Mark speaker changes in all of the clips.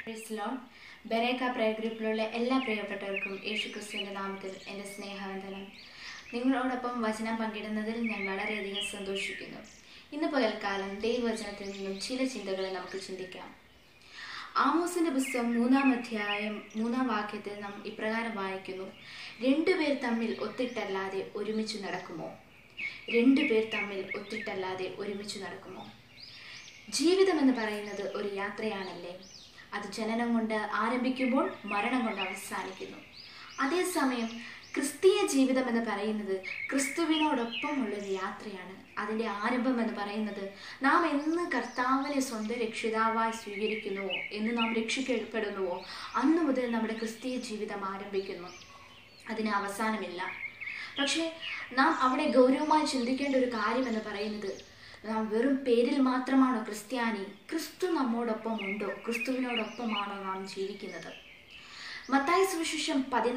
Speaker 1: Praise Lord. ബെരേക്ക prayer ഗ്രൂപ്പിലുള്ള എല്ലാ പ്രിയപ്പെട്ടവർക്കും യേശുക്രിസ്തുവിൻ്റെ നാമത്തിൽ എൻ്റെ സ്നേഹവന്ദനം. നിങ്ങളോടൊപ്പം വചനം പങ്കിടുന്നതിൽ ഞാൻ വളരെയധികം സന്തോഷിക്കുന്നു. ഇന്ന് പകൽക്കാലം ദൈവവചനത്തിൽ നിന്നും ചില ചിന്തകൾ നമുക്ക് ചിന്തിക്കാം. ആമോസിൻ്റെ പുസ്തകം 3-ാം അധ്യായം 3-ാം വാക്യത്തിൽ നാം ഇപ്രകാരം വായിക്കുന്നു: രണ്ടുപേർ തമ്മിൽ ഒത്തിട്ടല്ലാതെ ഒരുമിച്ച് നടക്കുമോ? രണ്ടുപേർ തമ്മിൽ ഒത്തിട്ടല്ലാതെ ഒരുമിച്ച് നടക്കുമോ? ജീവിതം എന്ന് പറയുന്നത് ഒരു യാത്രയാണല്ലേ. അത് ജനനം കൊണ്ട് ആരംഭിക്കുമ്പോൾ മരണം കൊണ്ട് അവസാനിക്കുന്നു. അതേസമയം ക്രിസ്തീയ ജീവിതം എന്ന് പറയുന്നത് ക്രിസ്തുവിനോടൊപ്പമുള്ളൊരു യാത്രയാണ്. അതിൻ്റെ ആരംഭം എന്ന് പറയുന്നത് നാം എന്ന് കർത്താവിനെ സ്വന്തം രക്ഷിതാവായി സ്വീകരിക്കുന്നുവോ, എന്ന് നാം രക്ഷിക്കപ്പെടുന്നുവോ, അന്നു മുതൽ നമ്മുടെ ക്രിസ്തീയ ജീവിതം ആരംഭിക്കുന്നു. അതിന് അവസാനമില്ല. പക്ഷേ നാം അവിടെ ഗൗരവമായി ചിന്തിക്കേണ്ട ഒരു കാര്യം എന്ന് പറയുന്നത്, നാം വെറും പേരിൽ മാത്രമാണോ ക്രിസ്ത്യാനി? ക്രിസ്തു നമ്മോടൊപ്പം ഉണ്ടോ? ക്രിസ്തുവിനോടൊപ്പമാണോ നാം ജീവിക്കുന്നത്? മത്തായി സുവിശേഷം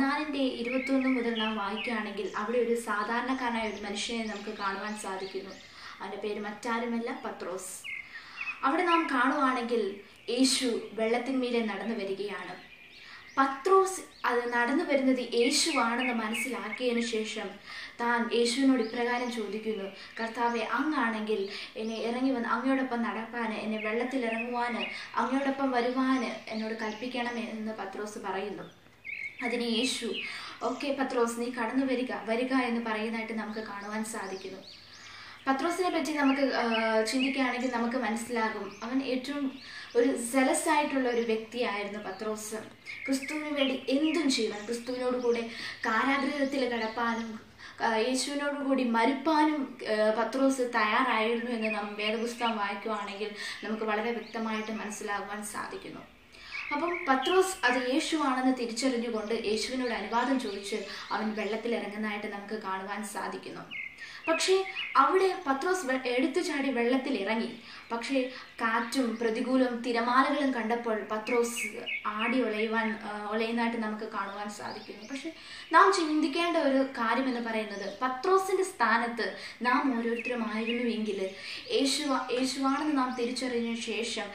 Speaker 1: 14:21 മുതൽ നാം വായിക്കുകയാണെങ്കിൽ അവിടെ ഒരു സാധാരണക്കാരനായ ഒരു മനുഷ്യനെ നമുക്ക് കാണുവാൻ സാധിക്കുന്നു. അവൻ്റെ പേര് മറ്റാരുമല്ല, പത്രോസ്. അവിടെ നാം കാണുവാണെങ്കിൽ യേശു വെള്ളത്തിന്മീതെ നടന്നു വരികയാണ്. പത്രോസ് അത് നടന്നു വരുന്നത് യേശുവാണെന്ന് മനസ്സിലാക്കിയതിനു ശേഷം താൻ യേശുവിനോട് ഇപ്രകാരം ചോദിക്കുന്നു: കർത്താവെ, അങ്ങാണെങ്കിൽ എന്നെ ഇറങ്ങി വന്ന് അങ്ങയോടൊപ്പം നടപ്പാൻ, എന്നെ വെള്ളത്തിൽ ഇറങ്ങുവാൻ, അങ്ങയോടൊപ്പം വരുവാൻ എന്നോട് കൽപ്പിക്കണമേ എന്ന് പത്രോസ് പറയുന്നു. അതിന് യേശു, ഓക്കെ പത്രോസ്, നീ കടന്നു വരിക എന്ന് പറയുന്നതായിട്ട് നമുക്ക് കാണുവാൻ സാധിക്കുന്നു. പത്രോസിനെ പറ്റി നമുക്ക് ചിന്തിക്കുകയാണെങ്കിൽ നമുക്ക് മനസ്സിലാകും, അവൻ ഏറ്റവും ഒരു സെലസ് ആയിട്ടുള്ള ഒരു വ്യക്തിയായിരുന്നു പത്രോസ്. ക്രിസ്തുവിന് വേണ്ടി എന്തും ചെയ്യുവാൻ, ക്രിസ്തുവിനോട് കൂടെ കാരാഗൃഹത്തിൽ കിടപ്പാനും യേശുവിനോട് കൂടി മരിപ്പാനും പത്രോസ് തയ്യാറായിരുന്നു എന്ന് നാം വേദപുസ്തകം വായിക്കുകയാണെങ്കിൽ നമുക്ക് വളരെ വ്യക്തമായിട്ട് മനസ്സിലാകുവാൻ സാധിക്കുന്നു. അപ്പം പത്രോസ് അത് യേശുവാണെന്ന് തിരിച്ചറിഞ്ഞുകൊണ്ട് യേശുവിനോട് അനുവാദം ചോദിച്ച് അവൻ വെള്ളത്തിൽ ഇറങ്ങുന്നതായിട്ട് നമുക്ക് കാണുവാൻ സാധിക്കുന്നു. പക്ഷേ അവിടെ പത്രോസ് എടുത്തു ചാടി വെള്ളത്തിൽ ഇറങ്ങി. പക്ഷേ കാറ്റും പ്രതികൂലവും തിരമാലകളും കണ്ടപ്പോൾ പത്രോസ് ആടി ഒലയുന്നതായിട്ട് നമുക്ക് കാണുവാൻ സാധിക്കുന്നു. പക്ഷെ നാം ചിന്തിക്കേണ്ട ഒരു കാര്യം എന്ന് പറയുന്നത്, പത്രോസിൻ്റെ സ്ഥാനത്ത് നാം ഓരോരുത്തരും ആയിരുന്നുവെങ്കിൽ യേശുവാണെന്ന് നാം തിരിച്ചറിഞ്ഞ ശേഷം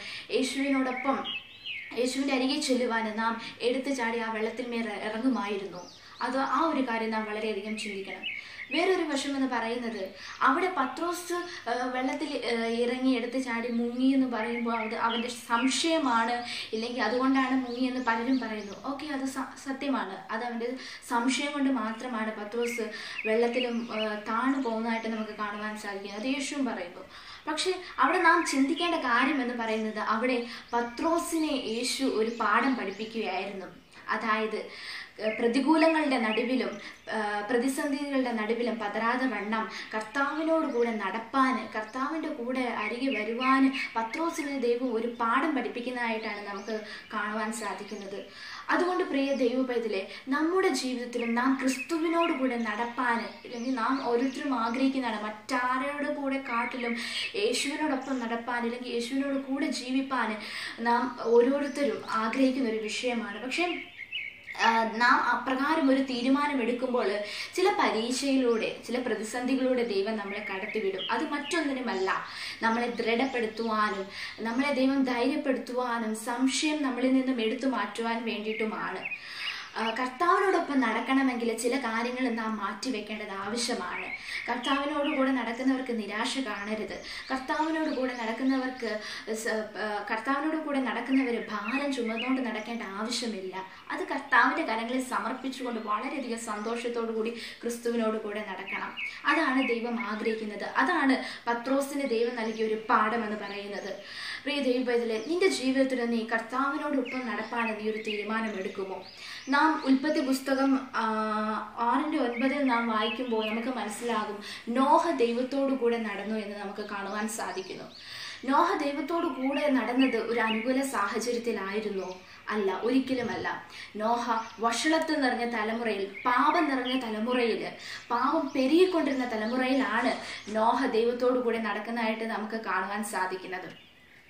Speaker 1: യേശുവിൻ്റെ അരികെ ചെല്ലുവാൻ നാം എടുത്തു ചാടി ആ വെള്ളത്തിന്മേൽ ഇറങ്ങുമായിരുന്നു. ആ ഒരു കാര്യം നാം വളരെയധികം ചിന്തിക്കണം. വേറൊരു വശം എന്ന് പറയുന്നത്, അവിടെ പത്രോസ് വെള്ളത്തിൽ ഇറങ്ങി എടുത്ത് ചാടി മുങ്ങി എന്ന് പറയുമ്പോൾ അവൻ്റെ സംശയമാണ്, ഇല്ലെങ്കിൽ അതുകൊണ്ടാണ് മുങ്ങിയെന്ന് പലരും പറയുന്നു. ഓക്കെ, അത് സത്യമാണ്. അത് അവൻ്റെ സംശയം കൊണ്ട് മാത്രമാണ് പത്രോസ് വെള്ളത്തിലും താണു പോകുന്നതായിട്ട് നമുക്ക് കാണുവാൻ സാധിക്കും. അത് യേശുവും പറയുന്നു. പക്ഷെ അവിടെ നാം ചിന്തിക്കേണ്ട കാര്യം എന്ന് പറയുന്നത്, അവിടെ പത്രോസിനെ യേശു ഒരു പാഠം പഠിപ്പിക്കുകയായിരുന്നു. അതായത് പ്രതികൂലങ്ങളുടെ നടുവിലും പ്രതിസന്ധികളുടെ നടുവിലും പതരാതെ വണ്ണം കർത്താവിനോട് കൂടെ നടപ്പാൻ, കർത്താവിൻ്റെ കൂടെ അരികെ വരുവാൻ പത്രോസിന് ദൈവം ഒരു പാഠം പഠിപ്പിക്കുന്നതായിട്ടാണ് നമുക്ക് കാണുവാൻ സാധിക്കുന്നത്. അതുകൊണ്ട് പ്രിയ ദൈവപൈതലേ, നമ്മുടെ ജീവിതത്തിലും നാം ക്രിസ്തുവിനോട് കൂടെ നടപ്പാൻ, ഇല്ലെങ്കിൽ നാം ഓരോരുത്തരും ആഗ്രഹിക്കുന്നതാണ് മറ്റാരോട് കൂടെ കാട്ടിലും യേശുവിനോടൊപ്പം നടപ്പാൻ, അല്ലെങ്കിൽ യേശുവിനോട് കൂടെ ജീവിപ്പാൻ നാം ഓരോരുത്തരും ആഗ്രഹിക്കുന്ന ഒരു വിഷയമാണ്. പക്ഷേ നാം അപ്രകാരം ഒരു തീരുമാനമെടുക്കുമ്പോൾ ചില പരീക്ഷയിലൂടെ, ചില പ്രതിസന്ധികളിലൂടെ ദൈവം നമ്മളെ കടത്തിവിടും. അത് മറ്റൊന്നിനുമല്ല, നമ്മളെ ദൃഢപ്പെടുത്തുവാനും നമ്മളെ ദൈവം ധൈര്യപ്പെടുത്തുവാനും സംശയം നമ്മളിൽ നിന്നും എടുത്തു മാറ്റുവാൻ വേണ്ടിയിട്ടുമാണ്. കർത്താവിനോടൊപ്പം നടക്കണമെങ്കിൽ ചില കാര്യങ്ങൾ നാം മാറ്റിവെക്കേണ്ടത് ആവശ്യമാണ്. കർത്താവിനോട് കൂടെ നടക്കുന്നവർക്ക് നിരാശ കാണരുത്. കർത്താവിനോട് കൂടെ നടക്കുന്നവർ ഭാരം ചുമന്നുകൊണ്ട് നടക്കേണ്ട ആവശ്യമില്ല. അത് കർത്താവിൻ്റെ കരങ്ങളിൽ സമർപ്പിച്ചുകൊണ്ട് വളരെയധികം സന്തോഷത്തോടു കൂടി ക്രിസ്തുവിനോട് കൂടെ നടക്കണം. അതാണ് ദൈവം ആഗ്രഹിക്കുന്നത്. അതാണ് പത്രോസിന് ദൈവം നൽകിയ ഒരു പാഠം എന്ന് പറയുന്നത്. പ്രിയ ദൈവപൈതലേ, നിന്റെ ജീവിതത്തിൽ നീ കർത്താവിനോടൊപ്പം നടപ്പാൻ നീ ഒരു തീരുമാനം എടുക്കുമോ? നാം ഉൽപ്പത്തി പുസ്തകം 6:9 നാം വായിക്കുമ്പോൾ നമുക്ക് മനസ്സിലാകും, നോഹ ദൈവത്തോടു കൂടെ നടന്നു എന്ന് നമുക്ക് കാണുവാൻ സാധിക്കുന്നു. നോഹ ദൈവത്തോടു കൂടെ നടന്നത് ഒരു അനുകൂല സാഹചര്യത്തിലായിരുന്നോ? അല്ല, ഒരിക്കലുമല്ല. നോഹ വഷളത്ത് നിറഞ്ഞ തലമുറയിൽ, പാപം നിറഞ്ഞ തലമുറയിൽ, പാപം പെരുകിക്കൊണ്ടിരുന്ന തലമുറയിലാണ് നോഹ ദൈവത്തോടു കൂടെ നടക്കുന്നതായിട്ട് നമുക്ക് കാണുവാൻ സാധിക്കുന്നത്.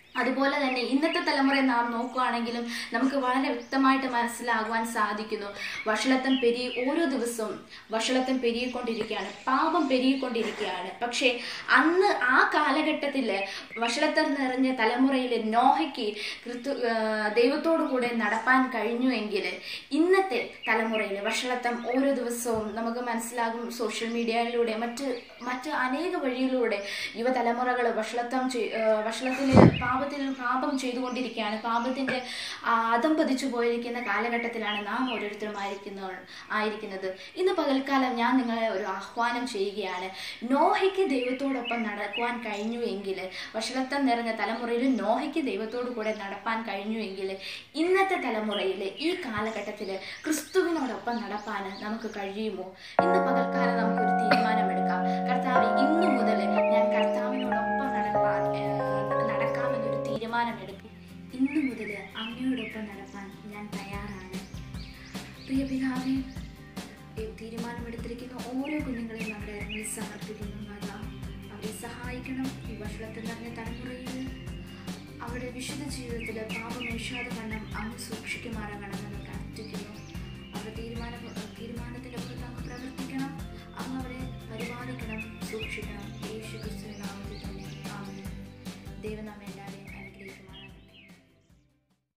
Speaker 1: അതുപോലെ തന്നെ ഇന്നത്തെ തലമുറയെ നാം നോക്കുകയാണെങ്കിലും നമുക്ക് വളരെ വ്യക്തമായിട്ട് മനസ്സിലാകുവാൻ സാധിക്കുന്നു. വഷളത്വം ഓരോ ദിവസവും വഷളത്വം പെരുകിക്കൊണ്ടിരിക്കുകയാണ്, പാപം പെരുകിക്കൊണ്ടിരിക്കുകയാണ്. പക്ഷേ അന്ന് ആ കാലഘട്ടത്തിൽ വഷളത്വം നിറഞ്ഞ തലമുറയിൽ നോഹയ്ക്ക് ദൈവത്തോടു കൂടെ നടപ്പാൻ കഴിഞ്ഞുവെങ്കിൽ ഇന്നത്തെ തലമുറയിൽ വഷളത്വം ഓരോ ദിവസവും നമുക്ക് മനസ്സിലാകും. സോഷ്യൽ മീഡിയയിലൂടെ മറ്റ് അനേക വഴിയിലൂടെ യുവതലമുറകൾ വഷളത്തിൽ പാപം ചെയ്തുകൊണ്ടിരിക്കുകയാണ്. പാപത്തിന്റെ അതം പതിച്ചു പോയിരിക്കുന്ന കാലഘട്ടത്തിലാണ് നാം ഓരോരുത്തരും ആയിരിക്കുന്നത്. ഇന്ന് പകൽക്കാലം ഞാൻ നിങ്ങളെ ഒരു ആഹ്വാനം ചെയ്യുകയാണ്. നോഹയ്ക്ക് ദൈവത്തോടൊപ്പം നടക്കുവാൻ കഴിഞ്ഞുവെങ്കിൽ, വഷളത്വം നിറഞ്ഞ തലമുറയിൽ നോഹയ്ക്ക് ദൈവത്തോടു കൂടെ നടപ്പാൻ കഴിഞ്ഞുവെങ്കിൽ ഇന്നത്തെ തലമുറയിൽ ഈ കാലഘട്ടത്തിൽ ക്രിസ്തുവിനോടൊപ്പം നടപ്പാൻ നമുക്ക് കഴിയുമോ? ഇന്ന് പകൽക്കാലം നമുക്കൊരു തീരുമാനമെടുക്കാം. കർത്താവ്, ഇന്നു മുതൽ ഞാൻ കർത്താവിനോടൊപ്പം നടക്കാമെന്നൊരു തീരുമാനമെടുക്കും. ഇന്നു മുതൽ അങ്ങയോടൊപ്പം നടപ്പാൻ ഞാൻ തയ്യാറാണ്. പ്രിയ പിതാവേ, തീരുമാനമെടുത്തിരിക്കുന്ന ഓരോ കുഞ്ഞുങ്ങളെയും നമ്മുടെ ഇറങ്ങി സമർപ്പിക്കുന്നു. നാഥ, അവരെ സഹായിക്കണം. ഈ വഷളത്തിൽ നിറഞ്ഞ തലമുറയിൽ അവരുടെ വിശുദ്ധ ജീവിതത്തിൽ പാപമേശാതെ വണ്ണം അങ്ങ് സൂക്ഷിക്കുമാറാകണമെന്ന് പ്രാർത്ഥിക്കുന്നു.